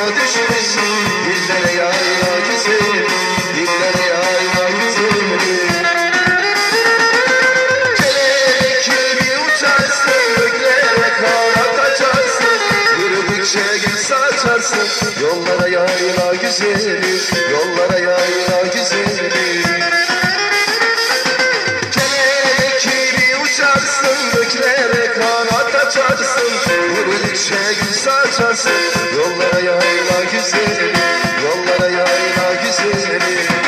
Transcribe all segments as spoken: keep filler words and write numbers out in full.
düşmüşsün. Dillere yayla güzelim, dillere yayla güzelim. Kelebek gibi uçarsın, göklere kanat açarsın. Yürüdükçe gül saçarsın, yollara yayla güzelim, yollara yayla güzelim. Kelebek gibi uçarsın, göklere kanat açarsın. Yürüdükçe gül saçarsın, yollara yayla güzelim, yollara yayla güzelim.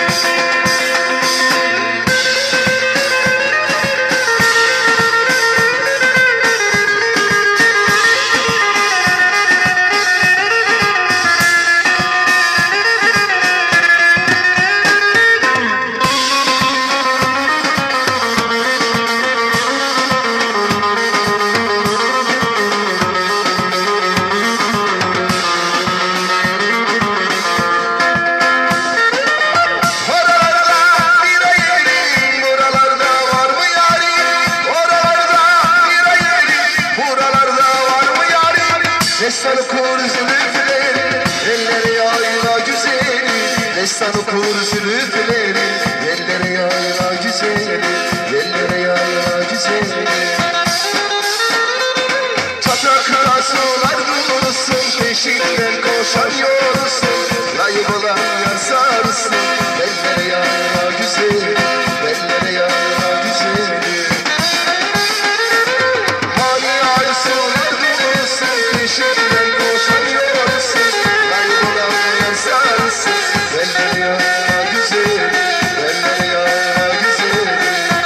Destan okur zülüfleri, elleri yayla güzeli. Destan okur zülüfleri, elleri yayla güzeli, elleri yayla güzeli. Çatakla sular bulursun, peşinden koşan yorulsun. Layık olan yar sarılsın, elleri yayla güzeli, elleri yayla güzeli. Hani ay sular bulursun, peşinden koşan yorulsun. Layık olan yar sarılsın, elleri yayla güzeli, elleri yayla güzeli.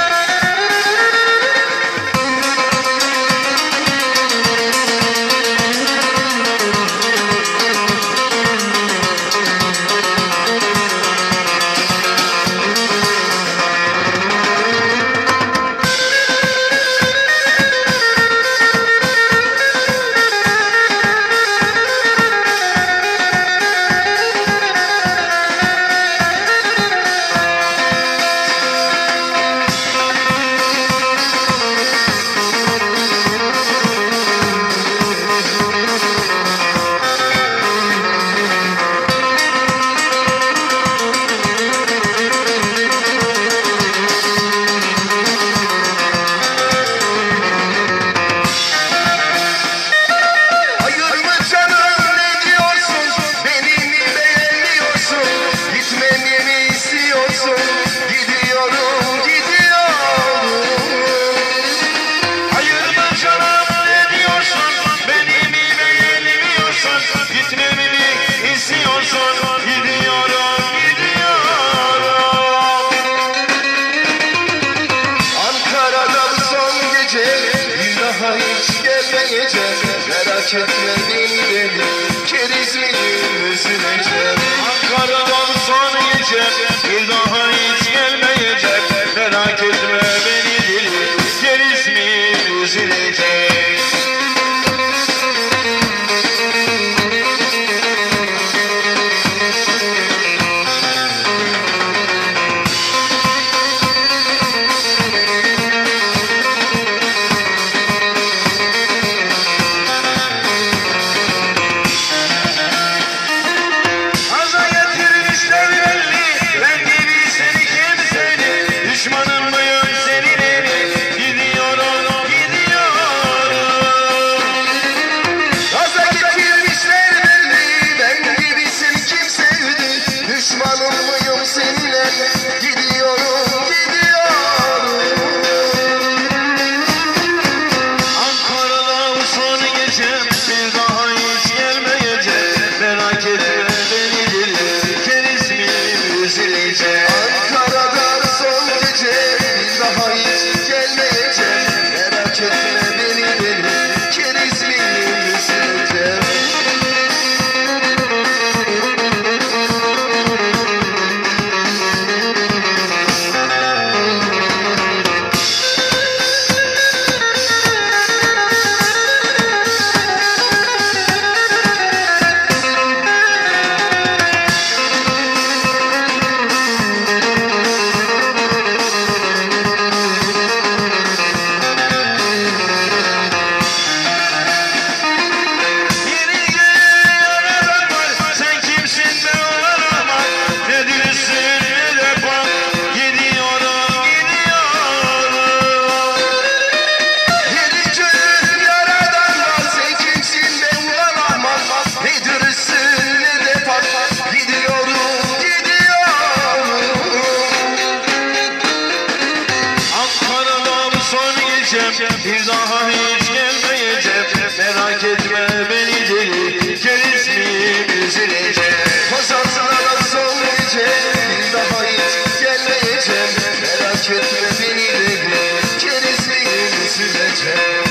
Merak etme beni deli, kerizmini üzüleceğim. Ankara'dan son gece bir daha hiç gelmeyecek. Merak etme beni deli, kerizmini üzüleceğim. Aza getirmişler belli, rengi yiyeceğim, bir daha hiç gelmeyeceğim. Merak etme beni deli, keriz miyim üzüleceğim. Pazarlara son gideceğim, bir daha hiç gelmeyeceğim. Merak etme beni deli, keriz miyim üzüleceğim.